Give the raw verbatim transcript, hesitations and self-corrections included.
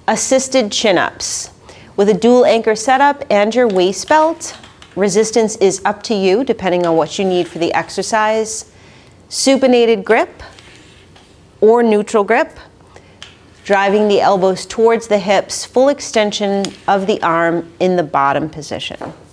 assisted chin-ups. With a dual anchor setup and your waist belt, resistance is up to you depending on what you need for the exercise. Supinated grip or neutral grip, driving the elbows towards the hips, full extension of the arm in the bottom position.